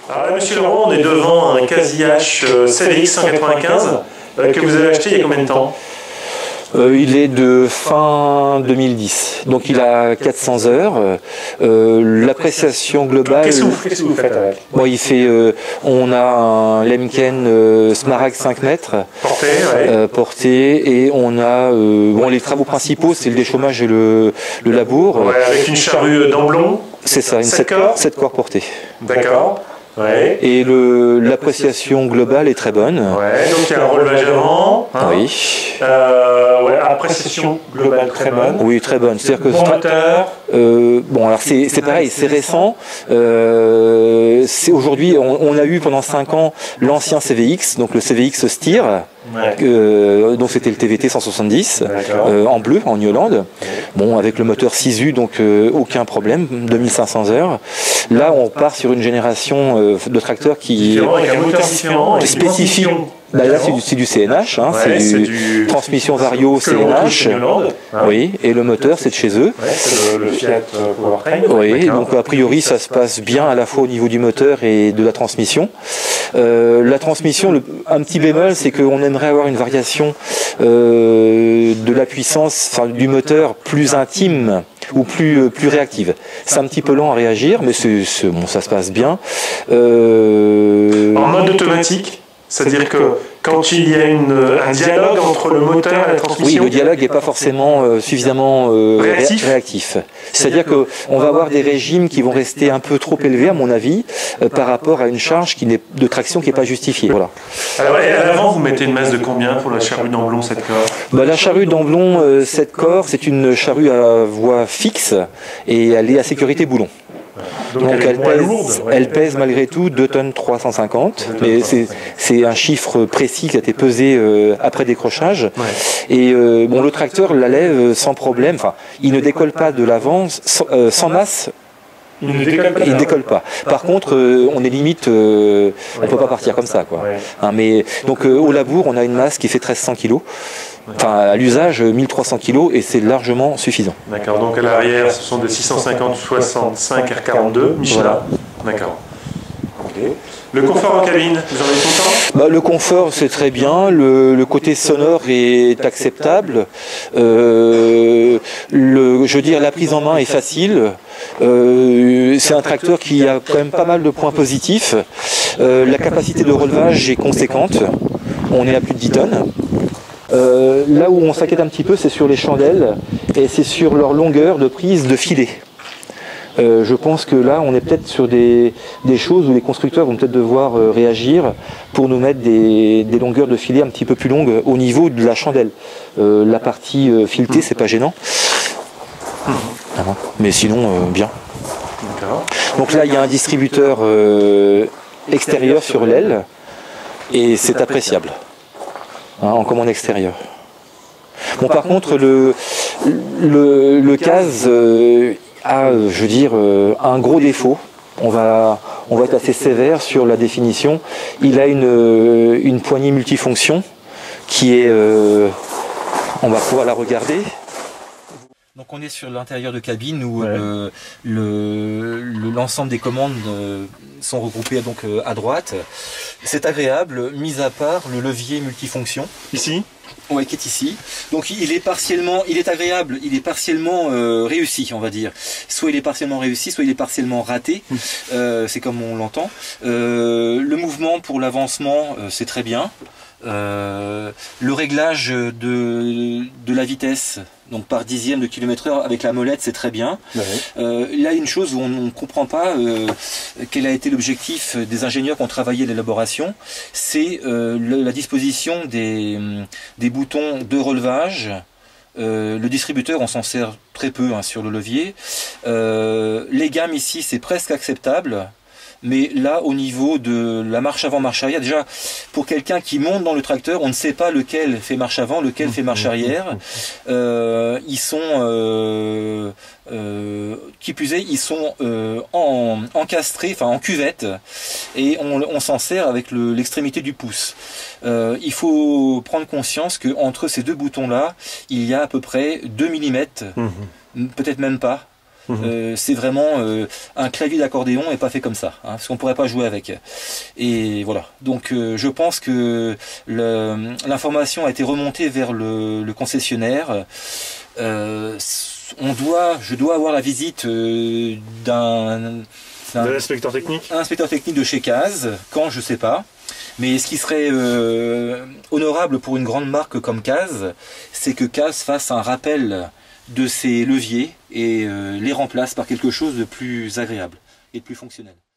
Alors là, monsieur Laurent, on est devant un Casi-H CVX 195 que vous avez acheté il y a combien de temps? Il est de fin 2010, donc il a 400 heures. L'appréciation globale... Qu'est-ce que vous faites avec? Bon, il fait, on a un Lemken Smaragd 5 mètres porté, et on a bon, les travaux principaux, c'est le déchômage et le labour. Ouais, avec une charrue d'emblon. C'est ça, une 7 corps portée. D'accord. Ouais. Et l'appréciation globale est très bonne. Ouais, donc il y a un relevage avant. Hein. Oui. Ouais, appréciation globale très bonne. Oui, très bonne. C'est-à-dire que bon moteur. Bon, alors c'est pareil, c'est récent. Aujourd'hui, on a eu pendant 5 ans l'ancien CVX, donc le CVX Steer. Ouais. Donc c'était le TVT 170 en bleu, en New-Holland. Ouais. Bon, avec le moteur 6U, donc aucun problème, 2500 heures. Là, on part sur une génération de tracteurs qui avec un moteur différent, spécifique. Bah là, c'est du CNH, hein, ouais, c'est du transmission vario CNH. Hein. Oui, et le moteur, c'est de chez eux. Ouais, c'est le Fiat Powertrain. Oui, donc a priori, ça se passe bien à la fois au niveau du moteur et de la transmission. La transmission, un petit bémol, c'est qu'on aimerait avoir une variation de la puissance, enfin, du moteur plus intime ou plus réactive. C'est un petit peu lent à réagir, mais bon, ça se passe bien. En mode automatique, c'est-à-dire que quand il y a un dialogue entre le moteur et la transmission... Oui, le dialogue n'est pas forcément suffisamment réactif. C'est-à-dire qu'on va avoir des régimes qui vont rester un peu trop élevés, à mon avis, par rapport à une charge de traction qui n'est pas justifiée. Voilà. Alors, et à l'avant, vous mettez une masse de combien pour la charrue d'emblon 7 corps? Bah, la charrue d'emblon 7 corps, c'est une charrue à voie fixe et elle est à sécurité boulon. Donc elle pèse malgré tout 2 tonnes 350, mais c'est un chiffre précis qui a été pesé après décrochage. Ouais. Et bon, le tracteur la lève sans problème, enfin, il ne décolle pas de l'avant sans masse. Il ne décolle pas. Par contre, on est limite, on ne peut pas partir comme ça, quoi. Ouais. Hein, mais donc au labour, on a une masse qui fait 1300 kg. Enfin, à l'usage, 1300 kg, et c'est largement suffisant. D'accord, donc à l'arrière, ce sont des 650-65 R42 Michelin. Voilà. D'accord. Okay. Le confort en cabine, vous en êtes content? Bah, le confort, c'est très bien. Le côté sonore est acceptable. Je veux dire, la prise en main est facile. C'est un tracteur qui a quand même pas mal de points positifs. La capacité de relevage est conséquente. On est à plus de 10 tonnes. Là où on s'inquiète un petit peu, c'est sur les chandelles et c'est sur leur longueur de prise de filet. Je pense que là, on est peut-être sur des choses où les constructeurs vont peut-être devoir réagir pour nous mettre des longueurs de filet un petit peu plus longues au niveau de la chandelle. La partie filetée, c'est pas gênant. Mais sinon, bien. Donc là, il y a un distributeur extérieur sur l'aile et c'est appréciable. Hein, en commande extérieure. Bon, par contre, le CAS a, je veux dire, un gros défaut. On va être assez sévère sur la définition. Il a une poignée multifonction qui est... on va pouvoir la regarder. Donc on est sur l'intérieur de cabine où l'ensemble des commandes sont regroupées donc à droite. C'est agréable, mis à part le levier multifonction. Ici? Oui, qui est ici. Donc il est agréable, il est partiellement réussi, on va dire. Soit il est partiellement réussi, soit il est partiellement raté. C'est comme on l'entend. Le mouvement pour l'avancement, c'est très bien. Le réglage de la vitesse, donc par dixième de kilomètre/heure avec la molette, c'est très bien. Ouais. Il y a une chose où on ne comprend pas quel a été l'objectif des ingénieurs qui ont travaillé l'élaboration, c'est la disposition des boutons de relevage. Le distributeur, on s'en sert très peu sur le levier. Les gammes ici, c'est presque acceptable. Mais là, au niveau de la marche avant, marche arrière, déjà, pour quelqu'un qui monte dans le tracteur, on ne sait pas lequel fait marche avant, lequel fait marche arrière. Ils sont, qui plus est, ils sont encastrés, enfin en cuvette, et on s'en sert avec l'extrémité du pouce. Il faut prendre conscience qu'entre ces deux boutons-là, il y a à peu près 2 mm, peut-être même pas, C'est vraiment un clavier d'accordéon et pas fait comme ça, hein, parce qu'on pourrait pas jouer avec. Et voilà. Donc je pense que l'information a été remontée vers le concessionnaire. Je dois avoir la visite d'un inspecteur technique. Un inspecteur technique de chez Caz, quand je sais pas. Mais ce qui serait honorable pour une grande marque comme Caz, c'est que Caz fasse un rappel de ses leviers et les remplace par quelque chose de plus agréable et de plus fonctionnel.